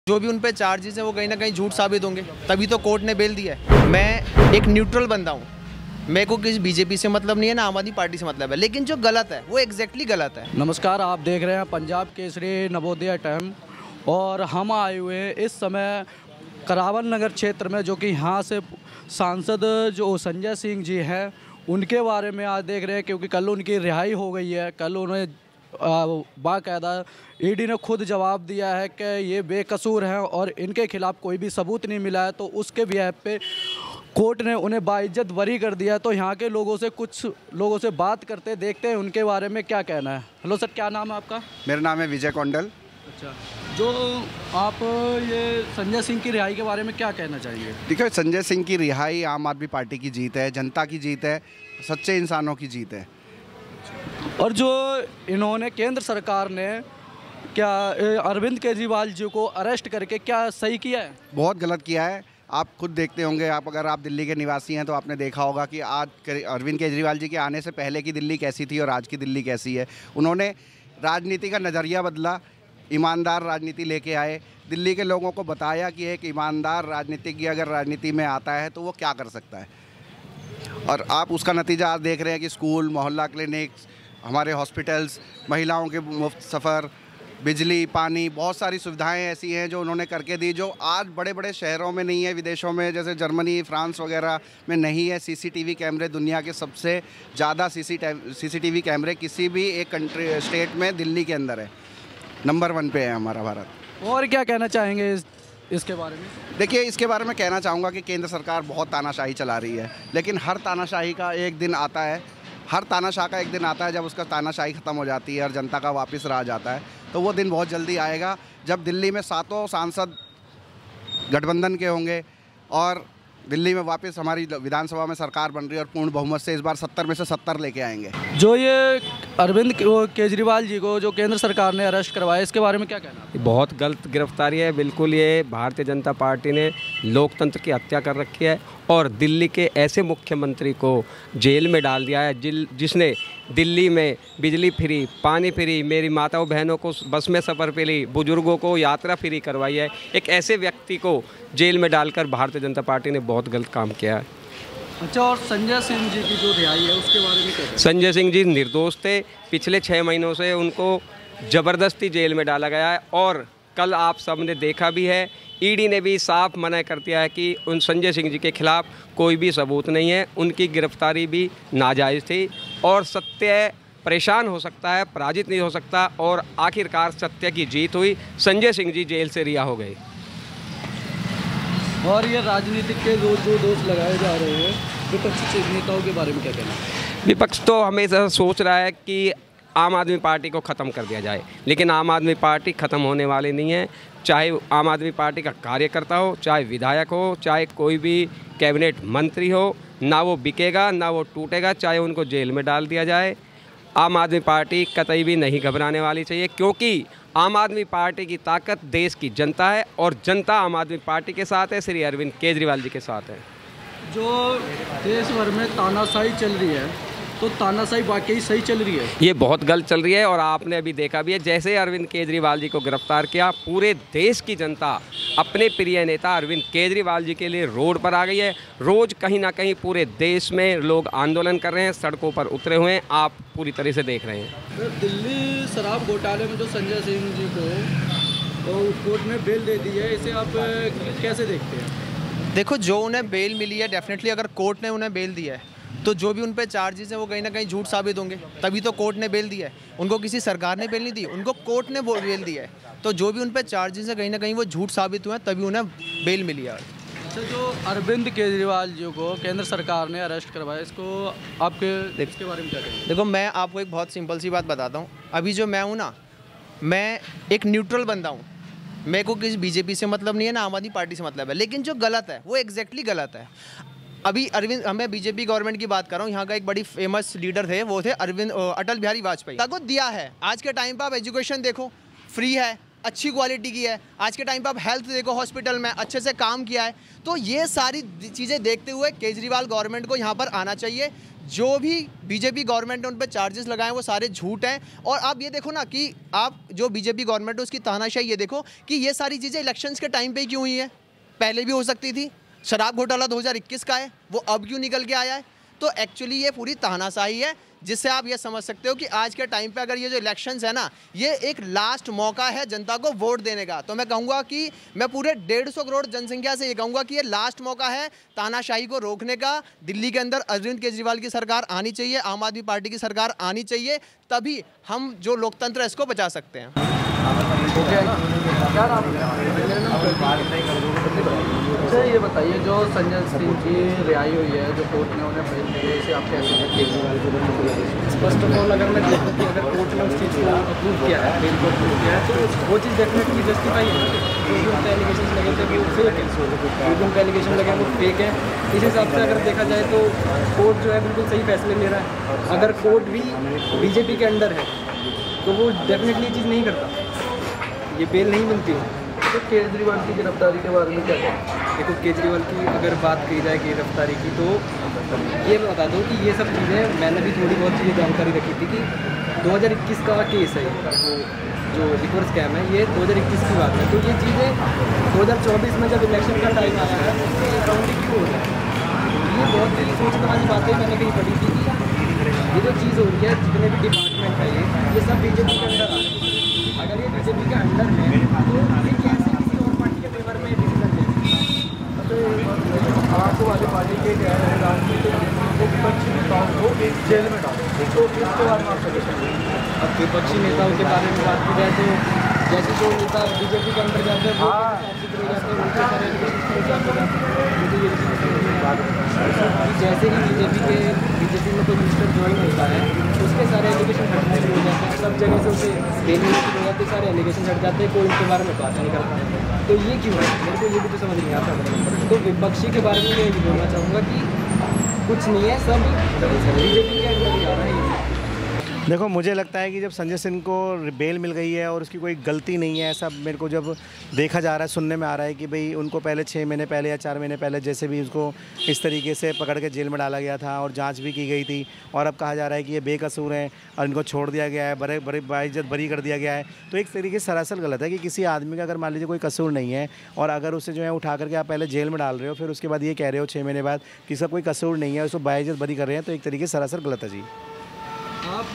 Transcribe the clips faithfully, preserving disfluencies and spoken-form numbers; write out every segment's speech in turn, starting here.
जो भी उन पे चार्जेस हैं वो कहीं ना कहीं झूठ साबित होंगे, तभी तो कोर्ट ने बेल दिया है। मैं एक न्यूट्रल बंदा हूँ, मेरे को किसी बीजेपी से मतलब नहीं है ना आम आदमी पार्टी से मतलब है, लेकिन जो गलत है वो एग्जैक्टली गलत है। नमस्कार, आप देख रहे हैं पंजाब केसरी नवोदय टाइम और हम आए हुए हैं इस समय करावल नगर क्षेत्र में, जो कि यहाँ से सांसद जो संजय सिंह जी हैं उनके बारे में आज देख रहे हैं, क्योंकि कल उनकी रिहाई हो गई है। कल उन्हें बाकायदा ईडी ने खुद जवाब दिया है कि ये बेकसूर हैं और इनके खिलाफ कोई भी सबूत नहीं मिला है, तो उसके बिहाफ पे कोर्ट ने उन्हें बाइज्जत बरी कर दिया। तो यहाँ के लोगों से कुछ लोगों से बात करते देखते हैं उनके बारे में क्या कहना है। हेलो सर, क्या नाम है आपका? मेरा नाम है विजय कौंडल। अच्छा, जो आप ये संजय सिंह की रिहाई के बारे में क्या कहना चाहिए? देखिए, संजय सिंह की रिहाई आम आदमी पार्टी की जीत है, जनता की जीत है, सच्चे इंसानों की जीत है। और जो इन्होंने केंद्र सरकार ने क्या अरविंद केजरीवाल जी को अरेस्ट करके क्या सही किया है? बहुत गलत किया है। आप खुद देखते होंगे, आप अगर आप दिल्ली के निवासी हैं तो आपने देखा होगा कि आज अरविंद केजरीवाल जी के आने से पहले की दिल्ली कैसी थी और आज की दिल्ली कैसी है। उन्होंने राजनीति का नज़रिया बदला, ईमानदार राजनीति लेके आए, दिल्ली के लोगों को बताया कि एक ईमानदार राजनीतिज्ञ अगर राजनीति में आता है तो वो क्या कर सकता है। और आप उसका नतीजा आज देख रहे हैं कि स्कूल, मोहल्ला क्लिनिक, हमारे हॉस्पिटल्स, महिलाओं के मुफ्त सफ़र, बिजली, पानी, बहुत सारी सुविधाएं ऐसी हैं जो उन्होंने करके दी, जो आज बड़े बड़े शहरों में नहीं है, विदेशों में जैसे जर्मनी, फ्रांस वगैरह में नहीं है। सीसीटीवी कैमरे, दुनिया के सबसे ज़्यादा सीसीटीवी कैमरे किसी भी एक कंट्री स्टेट में दिल्ली के अंदर है, नंबर वन पे है हमारा भारत। और क्या कहना चाहेंगे इस, इसके बारे में? देखिए, इसके बारे में कहना चाहूँगा कि केंद्र सरकार बहुत तानाशाही चला रही है, लेकिन हर तानाशाही का एक दिन आता है हर तानाशाह का एक दिन आता है जब उसका तानाशाही ख़त्म हो जाती है और जनता का वापस राज आता है। तो वो दिन बहुत जल्दी आएगा जब दिल्ली में सातों सांसद गठबंधन के होंगे और दिल्ली में वापस हमारी विधानसभा में सरकार बन रही है और पूर्ण बहुमत से इस बार सत्तर में से सत्तर लेके आएंगे। जो ये अरविंद केजरीवाल जी को जो केंद्र सरकार ने अरेस्ट करवाया, इसके बारे में क्या कहना? बहुत गलत गिरफ्तारी है। बिल्कुल, ये भारतीय जनता पार्टी ने लोकतंत्र की हत्या कर रखी है और दिल्ली के ऐसे मुख्यमंत्री को जेल में डाल दिया है जिल जिसने दिल्ली में बिजली फ्री, पानी फ्री, मेरी माताओं बहनों को बस में सफ़र फ्री, बुजुर्गों को यात्रा फ्री करवाई है। एक ऐसे व्यक्ति को जेल में डालकर भारतीय जनता पार्टी ने बहुत गलत काम किया है। अच्छा, और संजय सिंह जी की जो रिहाई है उसके बारे में क्या? संजय सिंह जी निर्दोष थे। पिछले छः महीनों से उनको ज़बरदस्ती जेल में डाला गया है और कल आप सब ने देखा भी है, ईडी ने भी साफ मना कर दिया है कि उन संजय सिंह जी के खिलाफ कोई भी सबूत नहीं है, उनकी गिरफ्तारी भी नाजायज़ थी और सत्य परेशान हो सकता है, पराजित नहीं हो सकता और आखिरकार सत्य की जीत हुई। संजय सिंह जी जेल से रिहा हो गए। और ये राजनीतिक के जो जो दोष लगाए जा रहे हैं विपक्षी नेताओं के बारे में क्या कहना? विपक्ष तो हमेशा सोच रहा है कि आम आदमी पार्टी को ख़त्म कर दिया जाए, लेकिन आम आदमी पार्टी ख़त्म होने वाली नहीं है। चाहे आम आदमी पार्टी का कार्यकर्ता हो, चाहे विधायक हो, चाहे कोई भी कैबिनेट मंत्री हो, ना वो बिकेगा ना वो टूटेगा, चाहे उनको जेल में डाल दिया जाए। आम आदमी पार्टी कतई भी नहीं घबराने वाली चाहिए, क्योंकि आम आदमी पार्टी की ताकत देश की जनता है और जनता आम आदमी पार्टी के साथ है, श्री अरविंद केजरीवाल जी के साथ है। जो देश भर में तानाशाही चल रही है, तो तानाशाही वाकई सही चल रही है? ये बहुत गलत चल रही है और आपने अभी देखा भी है, जैसे अरविंद केजरीवाल जी को गिरफ्तार किया, पूरे देश की जनता अपने प्रिय नेता अरविंद केजरीवाल जी के लिए रोड पर आ गई है। रोज़ कहीं ना कहीं पूरे देश में लोग आंदोलन कर रहे हैं, सड़कों पर उतरे हुए हैं, आप पूरी तरह से देख रहे हैं। दिल्ली शराब घोटाले में जो संजय सिंह जी को तो कोर्ट ने बेल दे दी है, इसे आप कैसे देखते हैं? देखो, जो उन्हें बेल मिली है, डेफिनेटली अगर कोर्ट ने उन्हें बेल दिया है तो जो भी उन पे चार्जेस हैं वो कहीं ना कहीं झूठ साबित होंगे, तभी तो कोर्ट ने बेल दिया है। उनको किसी सरकार ने बेल नहीं दी, उनको कोर्ट ने बेल दिया है। तो जो भी उन पे चार्जेस हैं कहीं ना कहीं वो झूठ साबित हुए हैं, तभी उन्हें बेल मिली है। अच्छा, जो अरविंद केजरीवाल जी को केंद्र सरकार ने अरेस्ट करवाया, इसको आपके इसके बारे में क्या कहेंगे? देखो, मैं आपको एक बहुत सिंपल सी बात बताता हूँ। अभी जो मैं हूँ ना, मैं एक न्यूट्रल बंदा हूँ, मेरे को किसी बीजेपी से मतलब नहीं है ना आम आदमी पार्टी से मतलब है, लेकिन जो गलत है वो एग्जैक्टली गलत है। अभी अरविंद, मैं बीजेपी गवर्नमेंट की बात कर रहा हूँ, यहाँ का एक बड़ी फेमस लीडर थे, वो थे अरविंद अटल बिहारी वाजपेयी। को दिया है, आज के टाइम पर आप एजुकेशन देखो, फ्री है, अच्छी क्वालिटी की है। आज के टाइम पे आप हेल्थ देखो, हॉस्पिटल में अच्छे से काम किया है। तो ये सारी चीज़ें देखते हुए केजरीवाल गवर्नमेंट को यहाँ पर आना चाहिए। जो भी बीजेपी गवर्नमेंट ने उन पर चार्जेस लगाए वो सारे झूठ हैं। और आप ये देखो ना कि आप जो बीजेपी गवर्नमेंट है उसकी तानाशाही ये देखो कि ये सारी चीज़ें इलेक्शंस के टाइम पे ही क्यों हुई है, पहले भी हो सकती थी। शराब घोटाला दो हज़ार इक्कीस का है, वो अब क्यों निकल के आया है? तो एक्चुअली ये पूरी तानाशाही है, जिससे आप ये समझ सकते हो कि आज के टाइम पे अगर ये जो इलेक्शंस है ना, ये एक लास्ट मौका है जनता को वोट देने का। तो मैं कहूँगा कि मैं पूरे डेढ़ सौ करोड़ जनसंख्या से ये कहूँगा कि ये लास्ट मौका है तानाशाही को रोकने का। दिल्ली के अंदर अरविंद केजरीवाल की सरकार आनी चाहिए, आम आदमी पार्टी की सरकार आनी चाहिए, तभी हम जो लोकतंत्र है इसको बचा सकते हैं। अच्छा ये बताइए, जो संजय सिंह की रिहाई हुई है, जो कोर्ट ने उन्हें बेल दी है, इसे आप कैसे केजरीवाल को? फर्स्ट ऑफ ऑल अगर मैं देखूँ कि अगर कोर्ट ने उस चीज़ को अप्रूव किया है, बेल को अप्रूव किया है, तो वो चीज़ डेफिनेटली जस्टिफाई है। जो भी उनके एलिगेशन लगे थे वो फेक है, जो भी उनके एलिगेशन लगे वो फेक है। इस हिसाब से अगर देखा जाए तो कोर्ट जो है बिल्कुल सही फैसले ले रहा है। अगर कोर्ट भी बीजेपी के अंडर है तो वो डेफिनेटली ये चीज़ नहीं करता, ये बेल नहीं मिलती हो। तो केजरीवाल की गिरफ्तारी के बारे में क्या कहें? देखो केजरीवाल की अगर बात की जाए गिरफ्तारी की, तो ये मैं बता दूँ कि ये सब चीज़ें मैंने भी थोड़ी बहुत चीज़ें जानकारी रखी थी कि दो हज़ार इक्कीस का केस है, वो जो लिक्वर स्कैम है ये दो हज़ार इक्कीस की बात है। तो ये चीज़ें दो हज़ार चौबीस में जब इलेक्शन का टाइम आया है तो अकाउंटिंग क्यों हो रहा है? ये बहुत ही सोचने वाली बातें मैंने कहीं पढ़ी थी कि ये जो चीज़ हो रही है, जितने भी डिपार्टमेंट है ये ये सब बीजेपी के अंडर आ रहे हैं। अगर ये बीजेपी के अंडर है तो ये कैसे किसी और पार्टी के फेवर में डिसीजन लेंगे? आपको वाली पार्टी के कह रहे हैं राजनीतिक विपक्षी नेताओं को जेल में डालो, तो इसके बारे में आप सजेशन देंगे? अब विपक्षी नेताओं के बारे में बात की जाए तो जैसे जो नेता बीजेपी के अंदर जाते हैं वो हो जाते हैं, उनके सारे जैसे ही बीजेपी के बीजेपी में कोई मिनिस्टर ज्वाइन होता है उसके सारे एलिगेशन हटने शुरू हो जाते हैं, सब जगह से उसे बेल मिलने शुरू हो जाती है, सारे एलिगेशन हट जाते हैं, कोई उनके बारे में बात नहीं करता। तो ये क्यों है, मेरे को ये भी तो समझ नहीं आता। तो विपक्षी के बारे में मैं ये बोलना चाहूँगा कि कुछ नहीं है, सब बीजेपी के अंदर ही आ रहा है। देखो मुझे लगता है कि जब संजय सिंह को बेल मिल गई है और उसकी कोई गलती नहीं है, ऐसा मेरे को जब देखा जा रहा है, सुनने में आ रहा है कि भाई उनको पहले छः महीने पहले या चार महीने पहले जैसे भी उसको इस तरीके से पकड़ के जेल में डाला गया था और जांच भी की गई थी, और अब कहा जा रहा है कि ये बेकसूर हैं और इनको छोड़ दिया गया है, बड़े बड़े बाइज्जत बरी कर दिया गया है। तो एक तरीके से सरासर गलत है कि किसी आदमी का अगर मान लीजिए कोई कसूर नहीं है और अगर उसे जो है उठा करके आप पहले जेल में डाल रहे हो, फिर उसके बाद ये कह रहे हो छः महीने बाद कि इसका कोई कसूर नहीं है, उसको बाइज्जत बरी कर रहे हैं, तो एक तरीके से सरासर गलत है जी। आप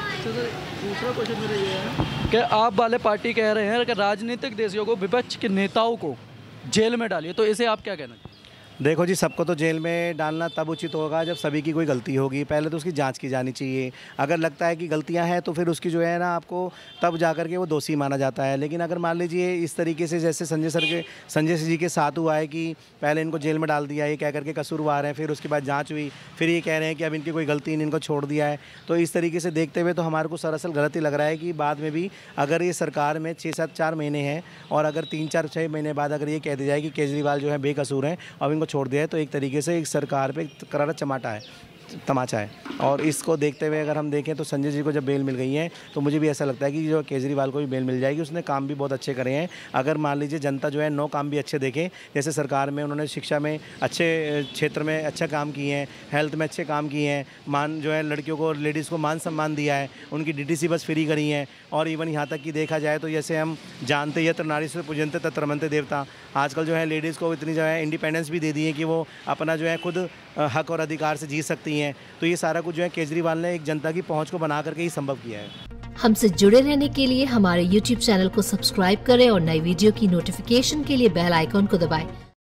दूसरा क्वेश्चन मेरा ये है कि आप वाले पार्टी कह रहे हैं कि राजनीतिक देशियों को, विपक्ष के नेताओं को जेल में डालिए, तो इसे आप क्या कहना चाहिए? देखो जी, सबको तो जेल में डालना तब उचित होगा जब सभी की कोई गलती होगी। पहले तो उसकी जांच की जानी चाहिए। अगर लगता है कि गलतियां हैं तो फिर उसकी जो है ना आपको तब जा कर के वो दोषी माना जाता है। लेकिन अगर मान लीजिए इस तरीके से जैसे संजय सर के संजय जी के साथ हुआ है कि पहले इनको जेल में डाल दिया, ये कह करके कसूरवार हैं, फिर उसके बाद जाँच हुई, फिर ये कह रहे हैं कि अब इनकी कोई गलती नहीं, इनको छोड़ दिया है, तो इस तरीके से देखते हुए तो हमारे को सरासर गलत ही लग रहा है कि बाद में भी अगर ये सरकार में छः सात चार महीने हैं और अगर तीन चार छः महीने बाद अगर ये कह दिया जाए कि केजरीवाल जो है बेकसूर हैं और इनको छोड़ दिया है, तो एक तरीके से एक सरकार पे करारा चमाटा है, तमाचा है। और इसको देखते हुए अगर हम देखें तो संजय जी को जब बेल मिल गई है तो मुझे भी ऐसा लगता है कि जो केजरीवाल को भी बेल मिल जाएगी। उसने काम भी बहुत अच्छे करे हैं। अगर मान लीजिए जनता जो है नौ काम भी अच्छे देखें, जैसे सरकार में उन्होंने शिक्षा में अच्छे क्षेत्र में अच्छा काम किए हैं, हेल्थ में अच्छे काम किए हैं, मान जो है लड़कियों को लेडीज़ को मान सम्मान दिया है, उनकी डी टी सी बस फ्री करी हैं, और इवन यहाँ तक कि देखा जाए तो जैसे हम जानते यत्र नारी से पूजनते तत्र रमन्ते देवता, आजकल जो है लेडीज़ को इतनी जो है इंडिपेंडेंस भी दे दी है कि वो अपना जो है खुद हक और अधिकार से जी सकती हैं। तो ये सारा कुछ जो है केजरीवाल ने एक जनता की पहुंच को बना करके ही संभव किया है। हमसे जुड़े रहने के लिए हमारे यूट्यूब चैनल को सब्सक्राइब करें और नई वीडियो की नोटिफिकेशन के लिए बेल आइकॉन को दबाएं।